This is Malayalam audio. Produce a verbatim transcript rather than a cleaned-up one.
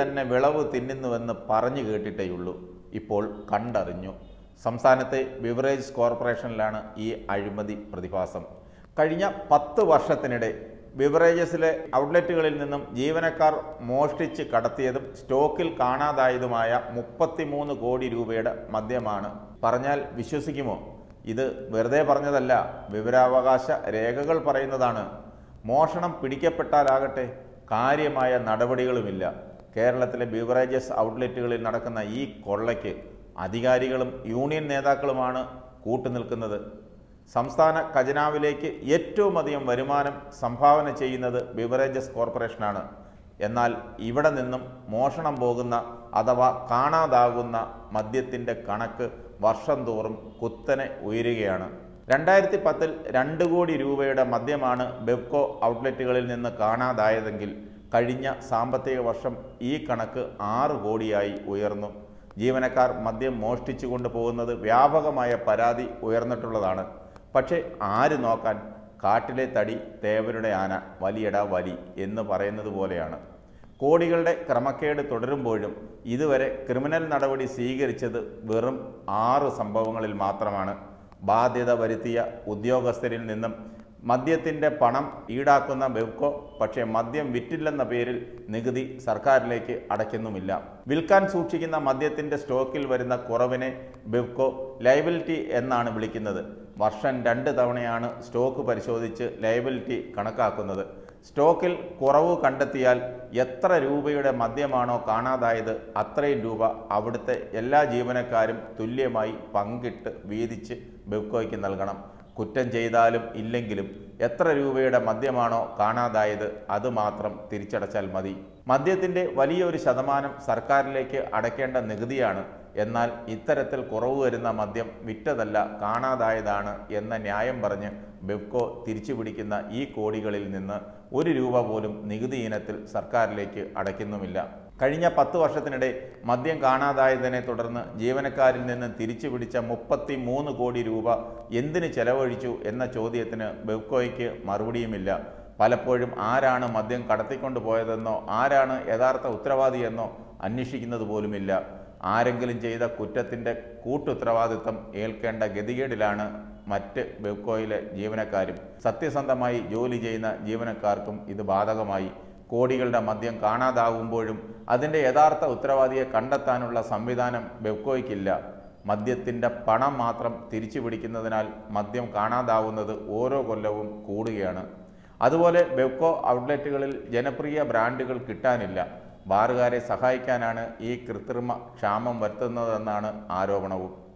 തന്നെ വിളവ് തിന്നുന്നുവെന്ന് പറഞ്ഞു കേട്ടിട്ടേയുള്ളൂ. ഇപ്പോൾ കണ്ടറിഞ്ഞു. സംസ്ഥാനത്തെ ബിവറേജ് കോർപ്പറേഷനിലാണ് ഈ അഴിമതി പ്രതിഭാസം. കഴിഞ്ഞ പത്ത് വർഷത്തിനിടെ ബിവറേജസിലെ ഔട്ട്ലെറ്റുകളിൽ നിന്നും ജീവനക്കാർ മോഷ്ടിച്ച് കടത്തിയതും സ്റ്റോക്കിൽ കാണാതായതുമായ മുപ്പത്തിമൂന്ന് കോടി രൂപയുടെ മദ്യമാണ്. പറഞ്ഞാൽ വിശ്വസിക്കുമോ? ഇത് വെറുതെ പറഞ്ഞതല്ല, വിവരാവകാശ രേഖകൾ പറയുന്നതാണ്. മോഷണം പിടിക്കപ്പെട്ടാലാകട്ടെ കാര്യമായ നടപടികളുമില്ല. കേരളത്തിലെ ബിവറേജസ് ഔട്ട്ലെറ്റുകളിൽ നടക്കുന്ന ഈ കൊള്ളയ്ക്ക് അധികാരികളും യൂണിയൻ നേതാക്കളുമാണ് കൂട്ടുനിൽക്കുന്നത്. സംസ്ഥാന ഖജനാവിലേക്ക് ഏറ്റവും അധികം വരുമാനം സംഭാവന ചെയ്യുന്നത് ബിവറേജസ് കോർപ്പറേഷനാണ്. എന്നാൽ ഇവിടെ നിന്നും മോഷണം പോകുന്ന അഥവാ കാണാതാകുന്ന മദ്യത്തിൻ്റെ കണക്ക് വർഷം തോറും കുത്തനെ ഉയരുകയാണ്. രണ്ടായിരത്തി പത്തിൽ രണ്ട് കോടി രൂപയുടെ മദ്യമാണ് ബെവ്കോ ഔട്ട്ലെറ്റുകളിൽ നിന്ന് കാണാതായതെങ്കിൽ കഴിഞ്ഞ സാമ്പത്തിക വർഷം ഈ കണക്ക് ആറ് കോടിയായി ഉയർന്നു. ജീവനക്കാർ മദ്യം മോഷ്ടിച്ചു കൊണ്ടുപോകുന്നത് വ്യാപകമായ പരാതി ഉയർന്നിട്ടുള്ളതാണ്. പക്ഷേ ആര് നോക്കാൻ? കാട്ടിലെ തടി തേവരുടെ ആന, വലിയട വലി എന്ന് പറയുന്നത് പോലെയാണ്. കോടികളുടെ ക്രമക്കേട് തുടരുമ്പോഴും ഇതുവരെ ക്രിമിനൽ നടപടി സ്വീകരിച്ചത് വെറും ആറ് സംഭവങ്ങളിൽ മാത്രമാണ്. ബാധ്യത വരുത്തിയ ഉദ്യോഗസ്ഥരിൽ നിന്നും മദ്യത്തിൻ്റെ പണം ഈടാക്കുന്ന ബെവ്കോ പക്ഷേ മദ്യം വിറ്റില്ലെന്ന പേരിൽ നികുതി സർക്കാരിലേക്ക് അടയ്ക്കുന്നുമില്ല. വിൽക്കാൻ സൂക്ഷിക്കുന്ന മദ്യത്തിൻ്റെ സ്റ്റോക്കിൽ വരുന്ന കുറവിനെ ബെവ്കോ ലയബിലിറ്റി എന്നാണ് വിളിക്കുന്നത്. വർഷം രണ്ട് തവണയാണ് സ്റ്റോക്ക് പരിശോധിച്ച് ലയബിലിറ്റി കണക്കാക്കുന്നത്. സ്റ്റോക്കിൽ കുറവ് കണ്ടെത്തിയാൽ എത്ര രൂപയുടെ മദ്യമാണോ കാണാതായത് അത്രയും രൂപ അവിടുത്തെ എല്ലാ ജീവനക്കാരും തുല്യമായി പങ്കിട്ട് വീതിച്ച് ബെവ്കോയ്ക്ക് നൽകണം. കുറ്റം ചെയ്താലും ഇല്ലെങ്കിലും എത്ര രൂപയുടെ മദ്യമാണോ കാണാതായത് അതുമാത്രം തിരിച്ചടച്ചാൽ മതി. മദ്യത്തിൻ്റെ വലിയൊരു ശതമാനം സർക്കാരിലേക്ക് അടയ്ക്കേണ്ട നികുതിയാണ്. എന്നാൽ ഇത്തരത്തിൽ കുറവ് വരുന്ന മദ്യം വിറ്റതല്ല, കാണാതായതാണ് എന്ന ന്യായം പറഞ്ഞ് ബെവ്കോ തിരിച്ചുപിടിക്കുന്ന ഈ കോടികളിൽ നിന്ന് ഒരു രൂപ പോലും നികുതി ഇനത്തിൽ സർക്കാരിലേക്ക് അടയ്ക്കുന്നുമില്ല. കഴിഞ്ഞ പത്ത് വർഷത്തിനിടെ മദ്യം കാണാതായതിനെ തുടർന്ന് ജീവനക്കാരിൽ നിന്ന് തിരിച്ചുപിടിച്ച മുപ്പത്തി മൂന്ന് കോടി രൂപ എന്തിന് ചെലവഴിച്ചു എന്ന ചോദ്യത്തിന് ബെവ്കോയ്ക്ക് മറുപടിയുമില്ല. പലപ്പോഴും ആരാണ് മദ്യം കടത്തിക്കൊണ്ടു പോയതെന്നോ ആരാണ് യഥാർത്ഥ ഉത്തരവാദിയെന്നോ അന്വേഷിക്കുന്നത് പോലുമില്ല. ആരെങ്കിലും ചെയ്ത കുറ്റത്തിൻ്റെ കൂട്ടുത്തരവാദിത്തം ഏൽക്കേണ്ട ഗതികേടിലാണ് മറ്റ് ബെവ്കോയിലെ ജീവനക്കാരും. സത്യസന്ധമായി ജോലി ചെയ്യുന്ന ജീവനക്കാർക്കും ഇത് ബാധകമായി. കോടികളുടെ മദ്യം കാണാതാകുമ്പോഴും അതിൻ്റെ യഥാർത്ഥ ഉത്തരവാദിയെ കണ്ടെത്താനുള്ള സംവിധാനം ബെവ്കോയ്ക്കില്ല. മദ്യത്തിൻ്റെ പണം മാത്രം തിരിച്ചു പിടിക്കുന്നതിനാൽ മദ്യം കാണാതാവുന്നത് ഓരോ കൊല്ലവും കൂടുകയാണ്. അതുപോലെ ബെവ്കോ ഔട്ട്ലെറ്റുകളിൽ ജനപ്രിയ ബ്രാൻഡുകൾ കിട്ടാനില്ല. ബാറുകാരെ സഹായിക്കാനാണ് ഈ കൃത്രിമ ക്ഷാമം വരുത്തുന്നതെന്നാണ് ആരോപണവും.